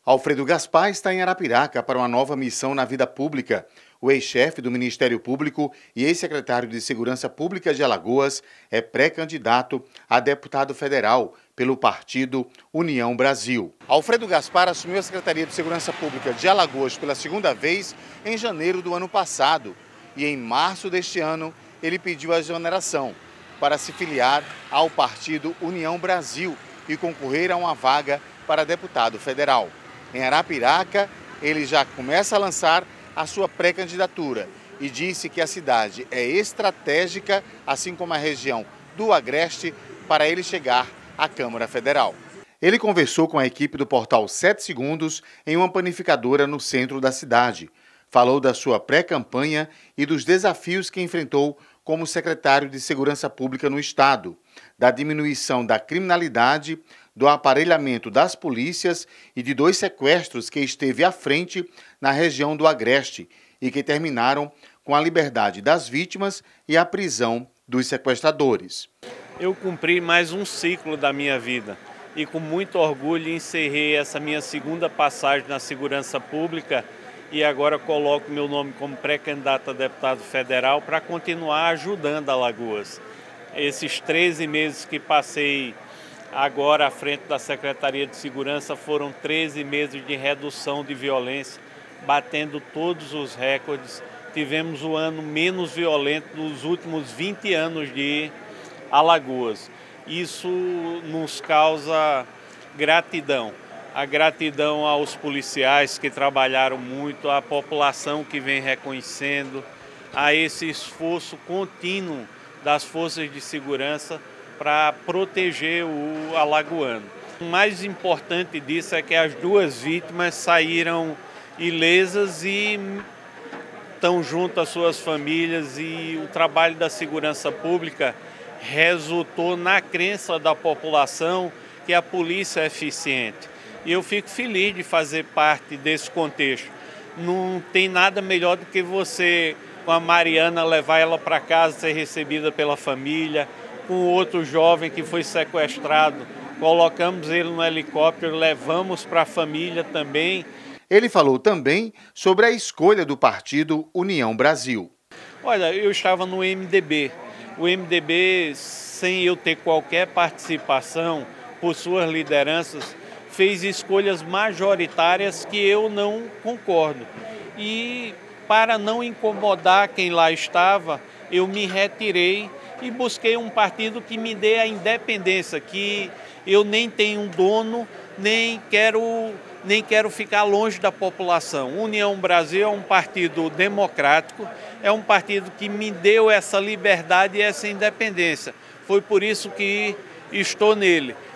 Alfredo Gaspar está em Arapiraca para uma nova missão na vida pública. O ex-chefe do Ministério Público e ex-secretário de Segurança Pública de Alagoas é pré-candidato a deputado federal pelo partido União Brasil. Alfredo Gaspar assumiu a Secretaria de Segurança Pública de Alagoas pela segunda vez em janeiro do ano passado. E em março deste ano, ele pediu a exoneração para se filiar ao partido União Brasil e concorrer a uma vaga para deputado federal. Em Arapiraca, ele já começa a lançar a sua pré-candidatura e disse que a cidade é estratégica, assim como a região do Agreste, para ele chegar à Câmara Federal. Ele conversou com a equipe do portal 7 Segundos em uma panificadora no centro da cidade. Falou da sua pré-campanha e dos desafios que enfrentou como secretário de Segurança Pública no Estado, da diminuição da criminalidade, do aparelhamento das polícias e de 2 sequestros que esteve à frente na região do Agreste e que terminaram com a liberdade das vítimas e a prisão dos sequestradores. Eu cumpri mais um ciclo da minha vida e com muito orgulho encerrei essa minha segunda passagem na segurança pública e agora coloco meu nome como pré-candidato a deputado federal para continuar ajudando Alagoas. Esses 13 meses que passei agora à frente da Secretaria de Segurança foram 13 meses de redução de violência, batendo todos os recordes. Tivemos o ano menos violento dos últimos 20 anos de Alagoas. Isso nos causa gratidão. A gratidão aos policiais que trabalharam muito, à população que vem reconhecendo, a esse esforço contínuo das forças de segurança para proteger o alagoano. O mais importante disso é que as 2 vítimas saíram ilesas e estão junto às suas famílias e o trabalho da segurança pública resultou na crença da população que a polícia é eficiente. E eu fico feliz de fazer parte desse contexto. Não tem nada melhor do que você, com a Mariana, levar ela para casa, ser recebida pela família, com outro jovem que foi sequestrado, colocamos ele no helicóptero, levamos para a família também. Ele falou também sobre a escolha do partido União Brasil. Olha, eu estava no MDB. O MDB, sem eu ter qualquer participação por suas lideranças, fez escolhas majoritárias que eu não concordo. E para não incomodar quem lá estava, eu me retirei e busquei um partido que me dê a independência, que eu nem tenho um dono, nem quero ficar longe da população. União Brasil é um partido democrático, é um partido que me deu essa liberdade e essa independência. Foi por isso que estou nele.